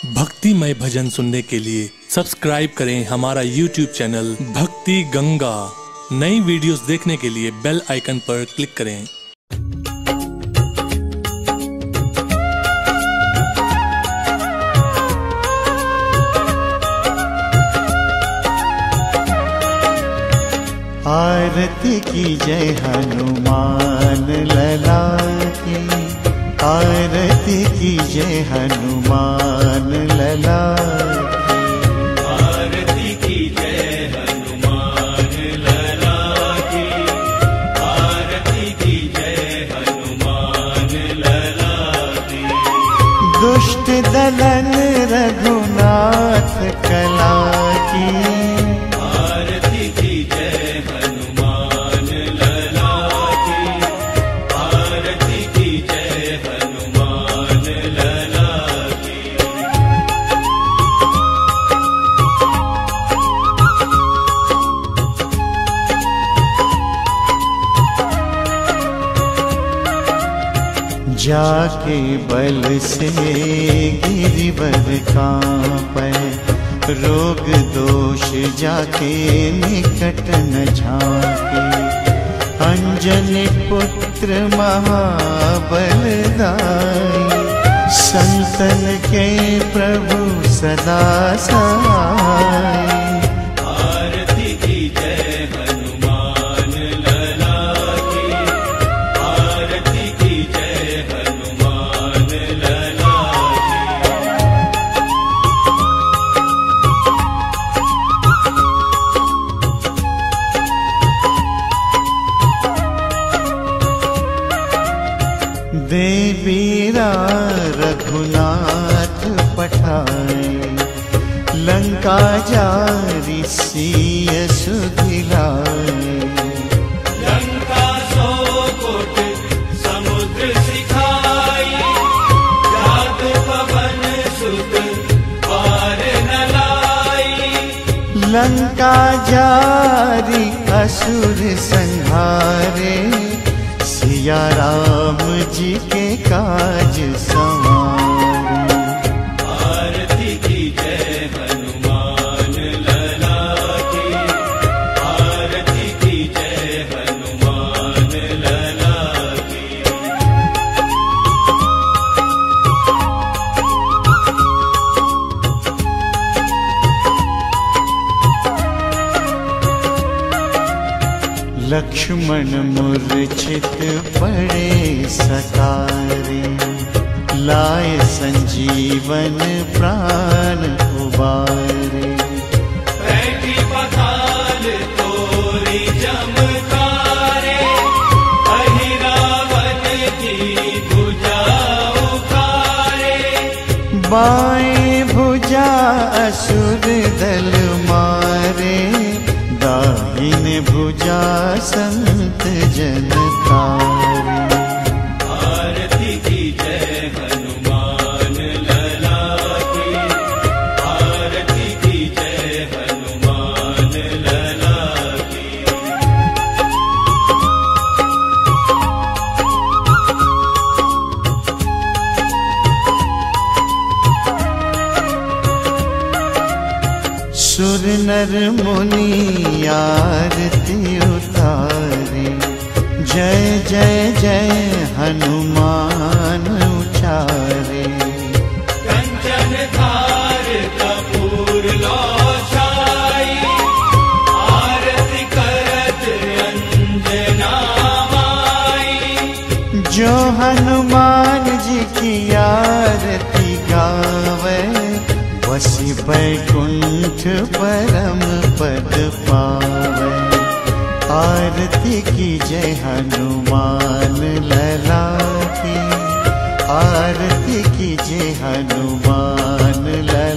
भक्तिमय भजन सुनने के लिए सब्सक्राइब करें हमारा YouTube चैनल भक्ति गंगा। नई वीडियोस देखने के लिए बेल आइकन पर क्लिक करें। आरती की जय हनुमान लला की, आरती की जय हनुमान लला की, आरती की जय हनुमान लला की, आरती की जय हनुमान लला की। दुष्ट दलन रघुनाथ कला की, जाके बल से गिरिवर कांपै, रोग दोष जाके निकट न झांके। अंजनी पुत्र महाबलदाई, संतन के प्रभु सदा सहाय। देवीरा रघुनाथ पठाए, लंका जारी सिय सुधिलाए। लंका सो कोट समुद्र सिखाई, जात पवन सुत पार न लाई। लंका जारी असुर संहारे, सिया राम जी के काज संवारे। आरती की जय हनुमान लला की, आरती की जय हनुमान लला की। लक्ष्मण मूर्छित पड़े सतारे, लाए संजीवन प्राण उबारे। बैठी पताल तोरी चमकारे, अहिरावण की भुजा उखारे। बाएं भुजा असुर दल मारे, दाहिने भुजा संत जन तारे। आरती की जय हनुमान लला की, आरती की जय हनुमान लला की। सुर नर मुनि आरती उतारे, जय जय जय हनुमान उचारे। कंचन थार कपूर लो छाई, आरती करत अंजना माई। जो हनुमान जी की आरती गावे, वसी बैकुंठ परम पद पावे। आरती की जय हनुमान लला की, आरती की जय हनुमान लला।